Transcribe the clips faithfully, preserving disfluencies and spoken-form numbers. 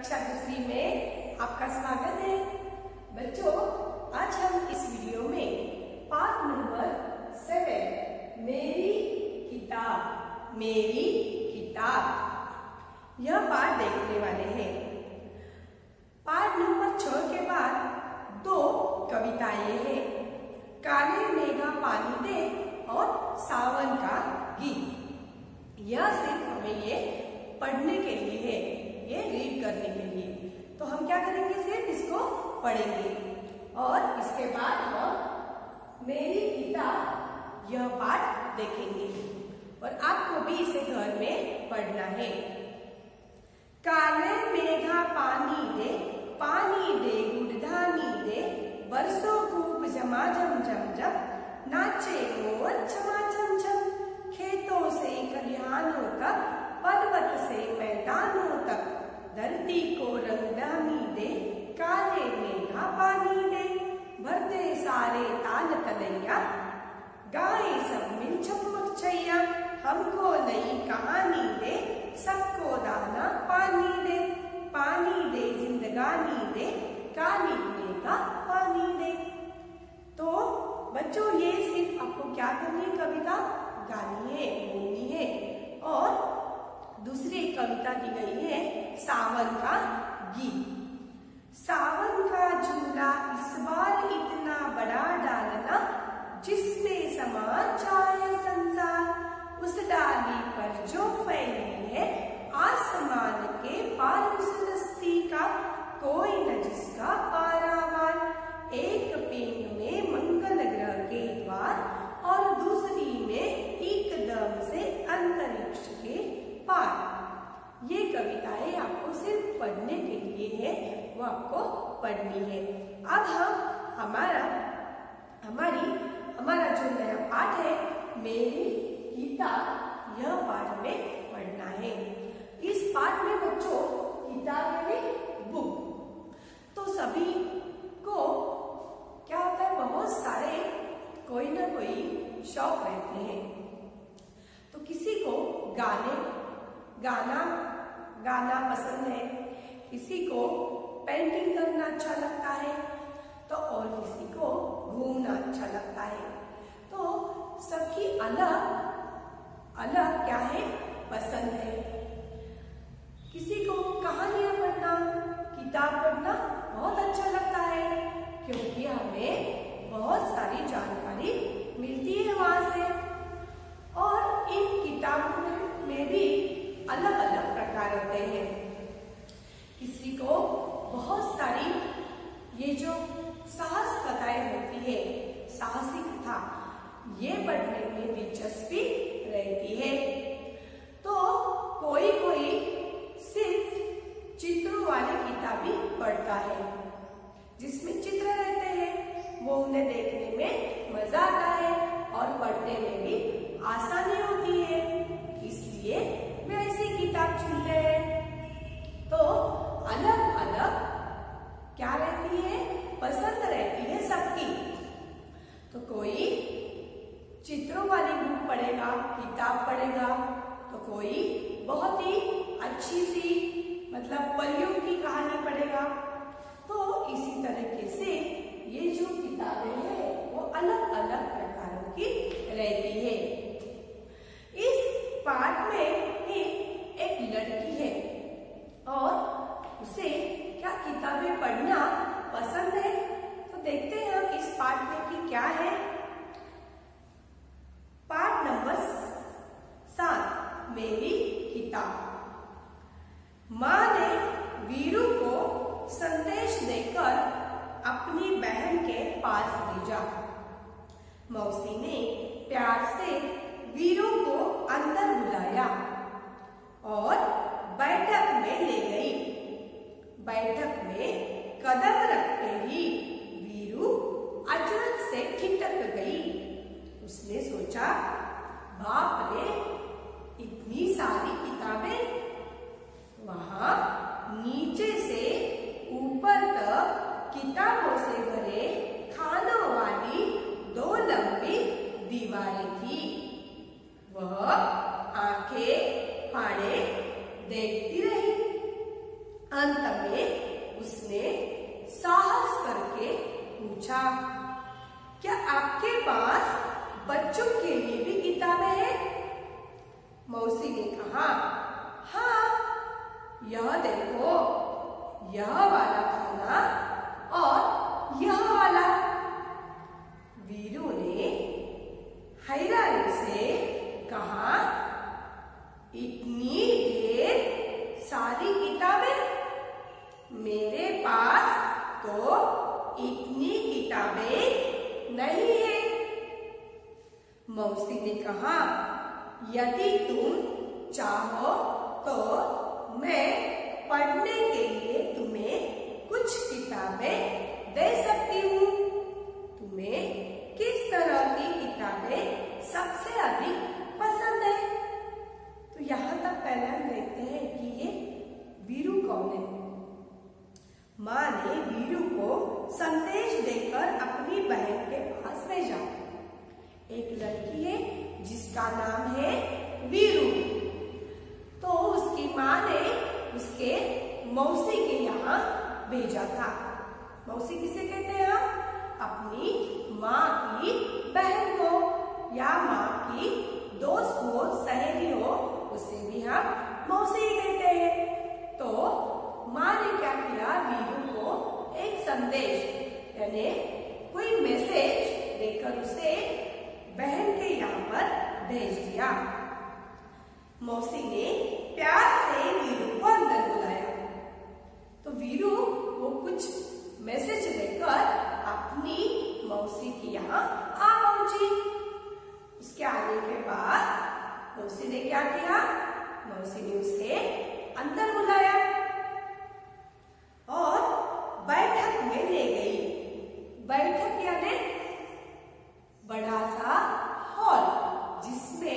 कक्षा दूसरी में आपका स्वागत है। बच्चों, आज हम इस वीडियो में पाठ नंबर सेवन मेरी किताब मेरी किताब यह पाठ देखने वाले हैं। पाठ नंबर छह के बाद दो कविताएं हैं, काले मेघा पानी दे और सावन का गीत। यह सिर्फ हमें ये पढ़ने के लिए है, ये रीड करने के लिए। तो हम क्या करेंगे, सिर्फ इसको पढ़ेंगे और इसके बाद हम मेरी किताब यह पाठ देखेंगे और आपको भी इसे घर में पढ़ना है। काले मेघा पानी दे, पानी दे गुड़धानी दे, बरसों खूब जमा झम झम झम, नाचे मोर छमा छम छम, खेतों से खलिहानों तक, पर्वत से मैदानों तक, धरती को रंगदानी दे, काले मेघा पानी दे, भर दे सारे ताल तलैया, गाए सब मिल चमक छैया, हमको नई कहानी दे, सबको दाना पानी दे, पानी दे जिंदगानी दे, काली मेघा पानी दे। तो बच्चों, ये सिर्फ आपको क्या करनी है, कविता गानी है, बोलनी है। और दूसरी कविता दी गई है सावन का गीत। सावन का झूला इस बार इतना बड़ा डालना, जिसमें समा जाए संसार, उस डाली पर जो फैली है आसमान के पार उस रस्सी का, कोई न जिसका पारावार, एक पेड़ में मंगल ग्रह के द्वार और दूसरी में एकदम से अंतरिक्ष के पार। ये कविताएं आपको सिर्फ पढ़ने के लिए है, वो आपको पढ़नी है। अब हम हमारा हमारी हमारा जो नया पाठ है मेरी किताब, यह पाठ हमें पढ़ना है। इस पाठ में बच्चों किताब में बुक, तो सभी को क्या होता है, बहुत सारे कोई ना कोई शौक रहते हैं। तो किसी को गाने गाना गाना पसंद है, किसी को पेंटिंग करना अच्छा लगता है, तो और किसी को घूमना अच्छा लगता है। तो सबकी अलग अलग क्या है, पसंद है। किसी को कहानियां पढ़ना, किताब पढ़ना बहुत अच्छा लगता है, क्योंकि हमें बहुत सारी जानकारी मिलती है वहां से। और इन किताबों में भी अलग अलग प्रकार होते हैं। किसी को बहुत सारी ये जो साहस कथाएं होती है, साहसी कथा, ये पढ़ने में दिलचस्पी रहती है। तो कोई कोई सिर्फ चित्रों वाली किताबें पढ़ता है, जिसमें चित्र रहते हैं, वो उन्हें देखने में मजा आता है और पढ़ने में भी आसानी होती है, इसलिए वे ऐसी किताब चुनते हैं। तो अलग अलग क्या रहती है, पसंद रहती है सबकी। तो कोई चित्रों वाली बुक पढ़ेगा, किताब पढ़ेगा, तो कोई बहुत ही अच्छी सी मतलब परियों की कहानी पढ़ेगा। तो इसी तरीके से ये जो किताबें हैं वो अलग अलग प्रकारों की रहती है। इस पाठ में एक लड़की है और उसे क्या किताबें पढ़ना पसंद है। तो देखते हैं हम इस पाठ में कि क्या है। पाठ नंबर सात मेरी किताब। माँ ने वीरू को संदेश देकर अपनी बहन के पास भेजा। मौसी ने प्यार से वीरू को अंदर बुलाया और बैठक में ले गई। बैठक में कदम रखते ही वीरू अचानक से ठिठक गई। उसने सोचा, बाप रे, इतनी सारी किताबें, वहां नीचे से ऊपर तक किताबों से भरे खानों वाली दो लंबी दीवारें थी। वह आंखें फाड़े देखती रही। अंत में उसने साहस करके पूछा, क्या आपके पास बच्चों के लिए भी किताबें हैं? मौसी ने कहा, हाँ, यह देखो, यह वाला खाना और यह वाला। वीरू ने हैरानी से कहा, इतनी ढेर सारी किताबें? मेरे पास तो इतनी किताबें नहीं है। मौसी ने कहा, यदि तुम चाहो तो मैं पढ़ने के लिए तुम्हें कुछ किताबें दे सकती हूँ। तुम्हें किस तरह की किताबें सबसे अधिक पसंद है? तो यहाँ तक पहले हम देखते हैं कि ये वीरू कौन है। माँ ने वीरू को संदेश देकर अपनी बहन के पास भेजा। एक लड़की है जिसका नाम है वीरू। तो उसकी माँ ने उसके मौसी के यहाँ भेजा था। मौसी किसे कहते हैं हम? अपनी माँ की बहन को, या माँ की दोस्त हो, सहेली हो, उसे भी हम मौसी कहते हैं। तो माँ ने क्या किया, वीरू को एक संदेश यानी कोई मैसेज देकर उसे बहन के यहाँ पर भेज दिया। मौसी ने प्यार से वीरू को अंदर बुलाया। तो वीरू वो कुछ मैसेज लेकर अपनी मौसी के यहाँ आ पहुंची। उसके आने के बाद मौसी ने क्या किया, मौसी ने उसे अंदर बुलाया और बैठक में ले गई। बैठक यानी बड़ा सा हॉल जिसमें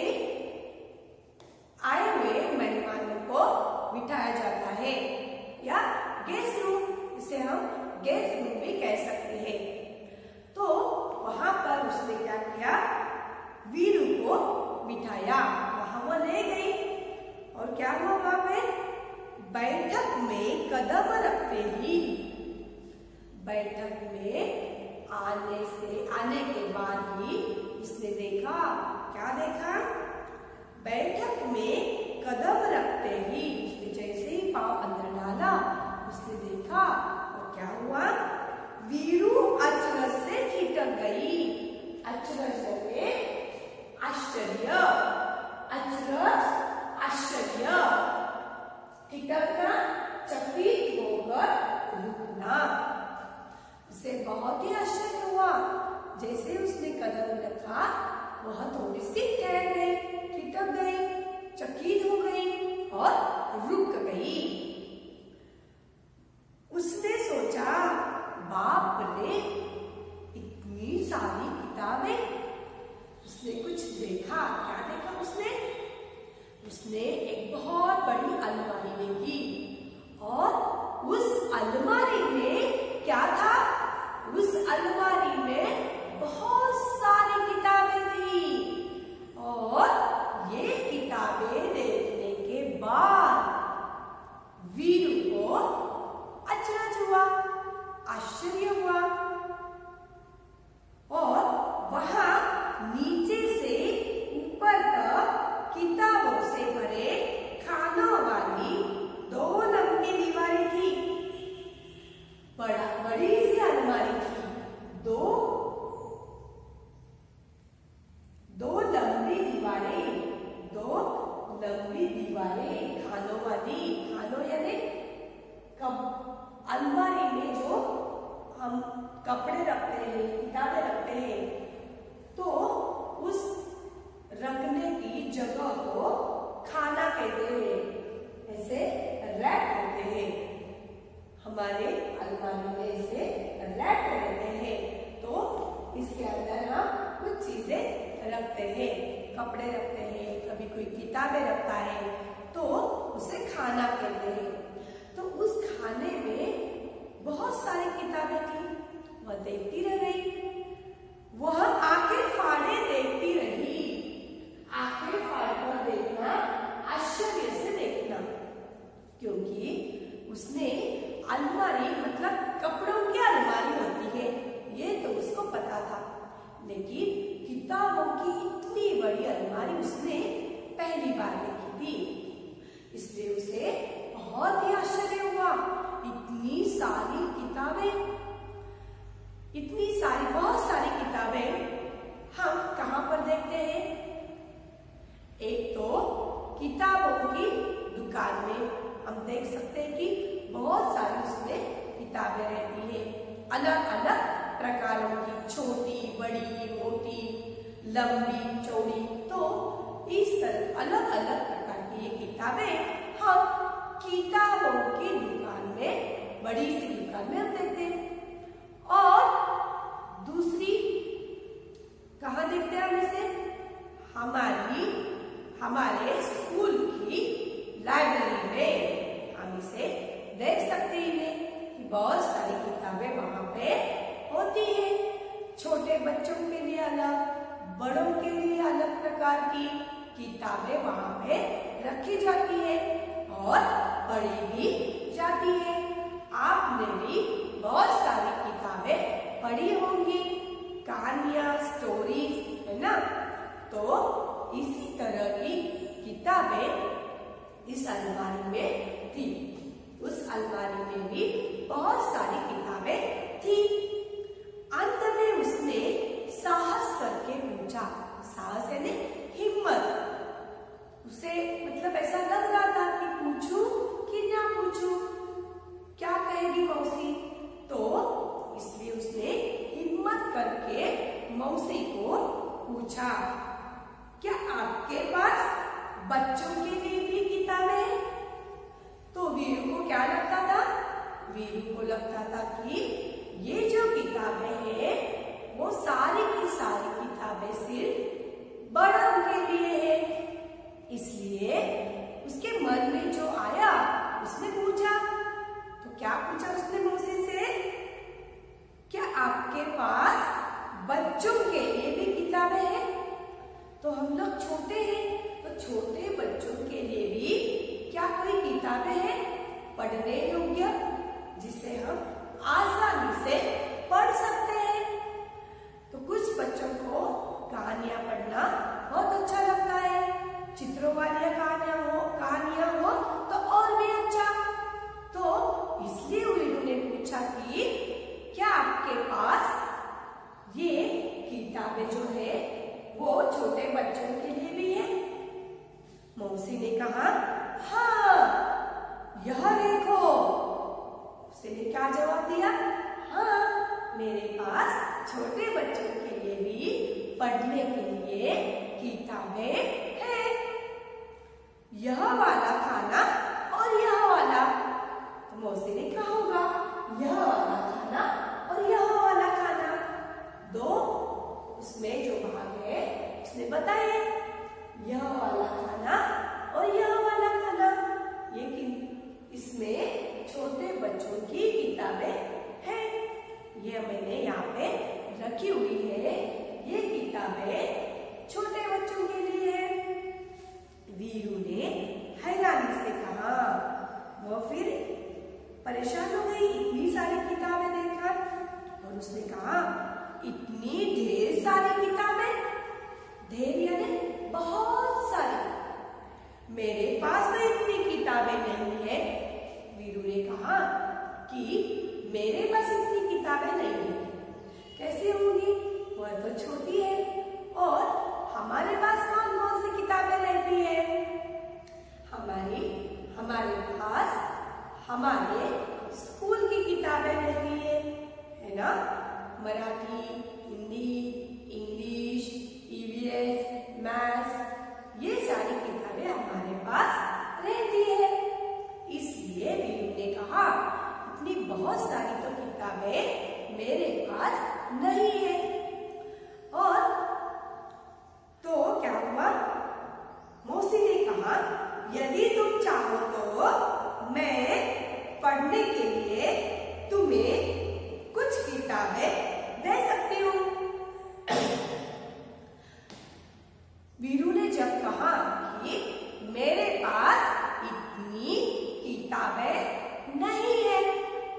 आए हुए मेहमानों को बिठाया जाता है, या गेस्ट रूम, इसे हम गेस्ट रूम भी कह सकते हैं। तो वहां पर उसने क्या किया, वीरू को बिठाया, वहां वो ले गई। और क्या हुआ वहां पे, बैठक में कदम रखते ही, बैठक में आने से आने के बाद ही उसने देखा, क्या देखा, बैठक में कदम रखते ही उसने जैसे ही पांव अंदर डाला, उसने देखा और क्या हुआ, वीरू अचरज से ठिठक गई। अचरज से आश्चर्य, अचरज आश्चर्य, ठिठकना, चकित होकर रुकना। उसे बहुत ही आश्चर्य हुआ। जैसे उसने कदम रखा, वह थोड़ी सी ठहर गई, ठिठक गई, चकित हो गई और रुक गई। उसने सोचा, बाप रे, इतनी सारी किताबें। उसने कुछ देखा, क्या देखा उसने? उसने एक बहुत बड़ी अलमारी देखी और उस अलमारी में क्या था? उस अलमारी में बहुत सारी किताबें थी। और ये किताबें देखने के बाद वीरू को अचरज हुआ, आश्चर्य हुआ। और वहां नीचे से ऊपर तक किताबों से भरे खानों वाली दो लंबी दीवारें थी। बड़ा बड़ी सी अलमारी थी, दो दो लंबी दीवारें, दो लंबी दीवारें खानों वाली। खानों यानी कब अलमारी में जो हम कपड़े रखते हैं, किताबें रखते हैं, तो उस रखने की जगह को खाना कहते हैं। ऐसे रैक होते हैं, हमारे अलमारी में इसे रैक कहते हैं। तो इसके अंदर हम कुछ चीजें रखते हैं, कपड़े रखते हैं, कभी कोई किताबें रखता है, तो उसे खाना कहते हैं। तो उस खाने में बहुत सारी किताबें थी। वह देखती रह गई, वह आंखें फाड़े देखती रही। आंखें फाड़कर देखना, आश्चर्य से देखना, क्योंकि उसने अलमारी मतलब कपड़ों की अलमारी होती है, ये तो उसको पता था, लेकिन किताबों की इतनी बड़ी अलमारी उसने पहली बार देखी थी, इसलिए उसे बहुत ही आश्चर्य हुआ। इतनी सारी किताबें, इतनी सारी बहुत सारी किताबें हम कहाँ पर देखते हैं? एक तो किताबों की दुकान में हम देख सकते हैं कि बहुत सारी उसमें किताबें रहती है, अलग अलग प्रकारों की, छोटी, बड़ी, मोटी, लंबी, चौड़ी। तो इस तरह अलग अलग प्रकार की ये किताबें हम किताबों की दुकान में, बड़ी सी दुकान में हम देखते हैं। और दूसरी कहाँ देखते हैं हम इसे? हमारी हमारे स्कूल की लाइब्रेरी में हम इसे देख सकते हैं कि बहुत सारी किताबें वहां पे होती है। छोटे बच्चों के लिए अलग, बड़ों के लिए अलग प्रकार की किताबें वहां पे रखी जाती है और पढ़ी भी जाती है। आपने भी बहुत सारी किताबें पढ़ी होंगी, कहानियां, स्टोरीज, है ना? तो इसी तरह की किताबें इस अलमारी में थी। उस अलमारी में भी बहुत सारी किताबें थी। अंत में उसने साहस करके पूछा, साहस यानी हिम्मत, उसे मतलब ऐसा लग रहा था कि पूछूं कि ना पूछूं, क्या कहेगी मौसी? तो इसलिए उसने हिम्मत करके मौसी को पूछा, क्या आपके पास बच्चों के लिए भी किताबें हैं? तो वीरू को क्या लगता था? वीरू को लगता था कि ये जो किताबें हैं वो सारी की सारी किताबें सिर्फ बड़ों के लिए है। इसलिए उसके मन में जो आया उसने पूछा। तो क्या पूछा उसने मौसी से? क्या आपके पास बच्चों के लिए भी किताबें हैं? तो हम लोग छोटे हैं, तो छोटे बच्चों के लिए भी क्या कोई किताबें हैं पढ़ने योग्य, जिसे हम आसानी से पढ़ सकते हैं? तो कुछ बच्चों को कहानियां पढ़ना बहुत अच्छा लगता है, चित्रों वाली कहानियां हो कहानियां हो तो और भी अच्छा। तो इसलिए वीरू ने पूछा कि क्या आपके पास ये किताबें जो है वो छोटे बच्चों के लिए भी है? मौसी ने कहा, हाँ, यह देखो। उसने क्या जवाब दिया? हाँ, मेरे पास छोटे बच्चों के लिए भी पढ़ने के लिए किताबें हैं। यह वाला खाना और यह वाला। तो मौसी ने कहा होगा, यह वाला खाना और यह वाला खाना, दो उसमें जो भाग है उसने बताया, यह वाला खाना और यह वाला खाना। ये इसमें छोटे बच्चों की किताबें हैं। ये मैंने यहाँ पे रखी हुई है, ये किताबें छोटे बच्चों के लिए है। वीरू ने हैरानी से कहा। वह फिर परेशान हो गई इतनी सारी किताबें देखकर, और उसने कहा, इतनी ढेर सारी किताबें? ढेर यानी बहुत सारी, मेरे पास तो इतनी किताबें नहीं है। वीरू ने कहा कि मेरे पास इतनी किताबें नहीं है। कैसे होंगी? वह तो छोटी है और हमारे पास कौन कौन सी किताबें रहती है? हमारी हमारे पास हमारे स्कूल की किताबें रहती है, है ना? Marathi, Hindi, English, EVS, maths, ये सारी किताबें हमारे पास रहती है। इसलिए वीरू ने कहा, इतनी बहुत सारी तो किताबें मेरे पास नहीं है। और तो क्या हुआ? मौसी ने कहा, यदि तुम चाहो तो मैं पढ़ने के लिए तुम्हें कुछ किताबें दे सकती हूँ। वीरू ने जब कहा कि मेरे पास इतनी किताबें नहीं है,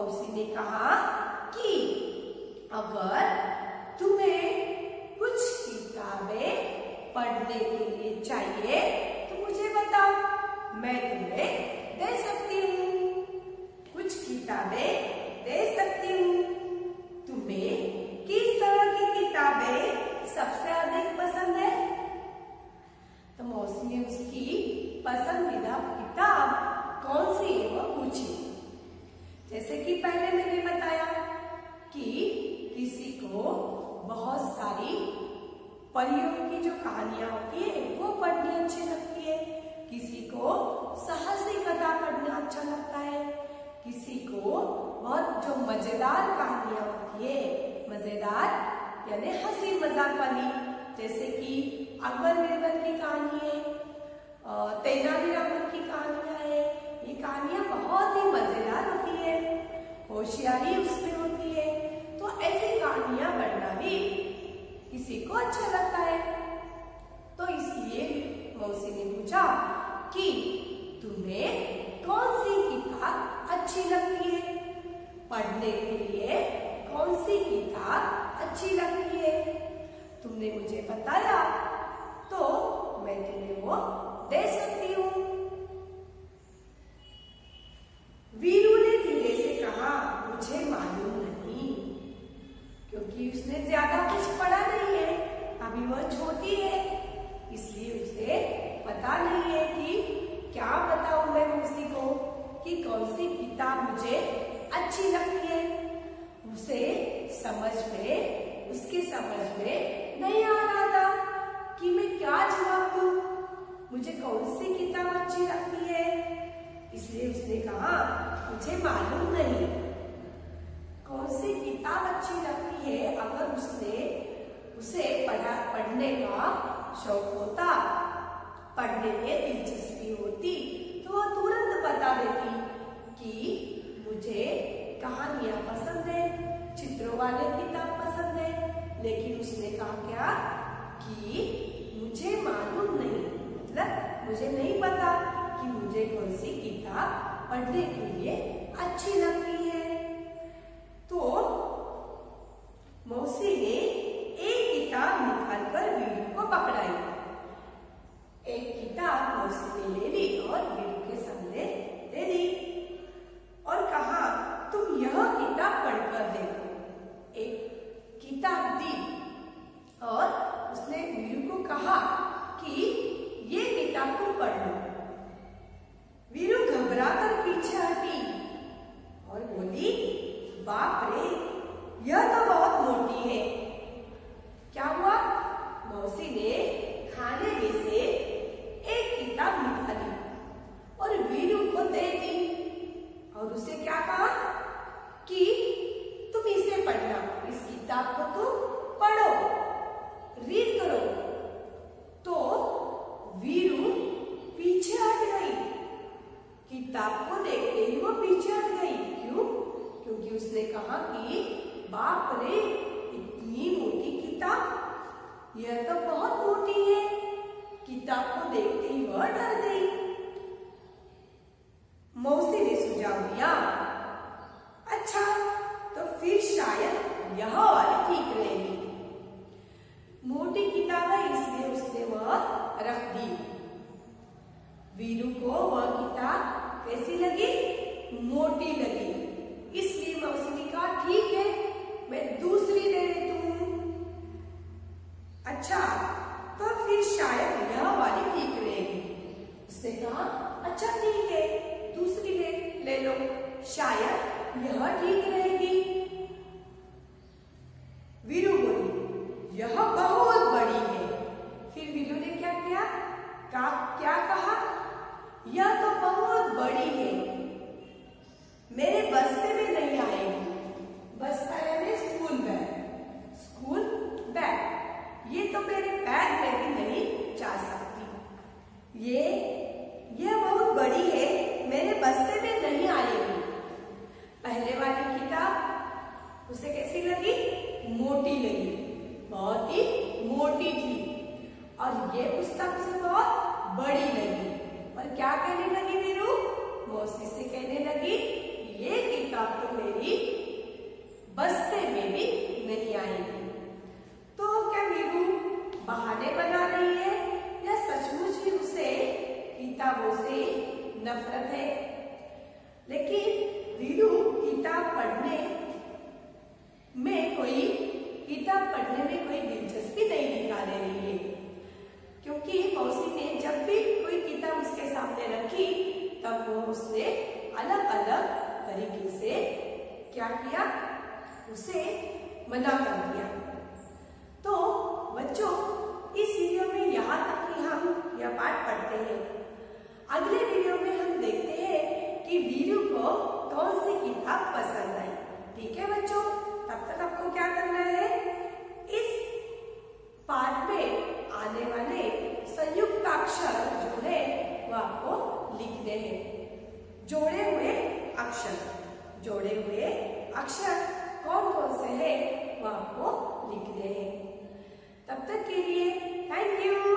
मौसी ने कहा कि अगर तुम्हें कुछ किताबें पढ़ने के लिए चाहिए तो मुझे बताओ, मैं तुम्हें दे सकती हूँ। कुछ किताबें दे सकती हूँ। तुम्हें किस तरह की किताबें सबसे अधिक पसंद है? तो मौसी ने उसकी पसंदीदा किताब कौन सी है वो पूछी। जैसे कि पहले मैंने बताया कि किसी को बहुत सारी परियों की जो कहानियां होती है वो पढ़नी अच्छी लगती है, किसी को साहसी कथा पढ़ना अच्छा लगता है, किसी को बहुत जो मजेदार कहानियां होती है, मजेदार यानी हंसी मजाक वाली, जैसे कि अकबर बीरबल की कहानी है, तेनालीरामन की कहानियां है, ये कहानियां बहुत ही मजेदार होती है, होशियारी उसमें होती है। तो ऐसी कहानियां पढ़ना भी किसी को अच्छा लगता है। तो इसलिए मौसी ने पूछा कि तुम्हें कौन सी किताब अच्छी लगती है, पढ़ने के लिए कौन सी किताब अच्छी लगती है? तुमने मुझे बताया तो मैं तुम्हें वो दे सकती हूँ। वीरू ने धीरे से कहा, मुझे मालूम नहीं, क्योंकि उसने ज्यादा कुछ पढ़ा नहीं है, अभी वह छोटी है, इसलिए उसे पता नहीं है कि क्या बताऊं मैं मौसी को कि कौन सी किताब मुझे अच्छी लगती है। उसे समझ में उसकी समझ में नहीं आ रहा था कि मैं क्या जवाब दूं, मुझे कौन सी किताब अच्छी लगती है। इसलिए उसने कहा, मुझे मालूम नहीं कौन सी किताब अच्छी लगती है। अगर उसने उसे पढ़ा पढ़ने का शौक होता, पढ़ने में दिलचस्पी होती, तो वह तुरंत बता देती कि मुझे कहानियां पसंद है, चित्रों वाले किताब पसंद है। लेकिन उसने कहा क्या कि मुझे मालूम नहीं, मतलब मुझे नहीं पता कि मुझे कौन सी किताब पढ़ने के लिए अच्छी लगती है। तो मौसी ने एक किताब निकालकर वीरू को पकड़ाई। एक किताब मौसी ने ले ली और वीरू के सामने दे दी और कहा, तुम यह किताब पढ़कर देखो। एक किताब दी और उसने वीरू को कहा कि ये किताब तुम पढ़ लो। वीरू घबराकर पीछे हटी और बोली, बाप रे, यह तो बहुत मोटी है। क्या हुआ? मौसी ने खाने में से एक किताब निकाली और वीरू को दे दी और उसे क्या कहा कि तुम इसे पढ़ना, इस किताब को तुम पढ़ो, रीड करो। तो वीरू पीछे हट गई, किताब को देखते ही वो पीछे हट गई। क्यों? क्योंकि उसने कहा कि बाप रे, इतनी मोटी किताब, यह तो बहुत मोटी है। किताब को देखते ही वह डर गई। मौसी ने सुझाव दिया, अच्छा तो फिर शायद यह वाली ठीक रहेगी। मोटी किताब है इसलिए उसने वह रख दी। वीरू को वह किताब कैसी लगी? मोटी लगी। इसलिए मौसी ने कहा, ठीक है, मैं दूसरी दे देती हूँ। अच्छा तो फिर शायद यह वाली ठीक रहेगी। उसने कहा, अच्छा ठीक है, दूसरी ले ले लो, शायद यह ठीक रहेगी। वीरू बोली, यह बहुत बड़ी है। फिर वीरू ने क्या किया? का, क्या कहा? यह तो बहुत बड़ी है, मेरे बस्ते में नहीं आएगी। बस्ता यानी स्कूल बैग, स्कूल बैग, ये तो मेरे बैग में भी नहीं जा सकती। ये ये बहुत बड़ी है, मेरे बस्ते में नहीं आएगी। पहले वाली किताब उसे कैसी लगी? मोटी लगी, बहुत ही मोटी थी। और ये पुस्तक उसे बहुत बड़ी लगी। और क्या कहने लगी वीरू? मौसी से कहने लगी, ये किताब तो मेरी लेकिन वीरू किताब पढ़ने में कोई किताब पढ़ने में कोई दिलचस्पी नहीं दिखा दे रही है, क्योंकि मौसी ने जब भी कोई किताब उसके सामने रखी तब वो उसने अलग अलग तरीके से क्या किया, उसे मना कर दिया। तो बच्चों, इस वीडियो में यहाँ तक ही हम यह पाठ पढ़ते हैं। अगले वीडियो में हम देखते हैं कि वीरू को कौन सी किताब पसंद आई। ठीक है बच्चों, तब तक आपको क्या करना है, इस पाठ में आने वाले संयुक्त अक्षर जो है वो आपको लिखने हैं। जोड़े हुए अक्षर, जोड़े हुए अक्षर कौन कौन से हैं वो आपको लिखने हैं। तब तक के लिए थैंक यू।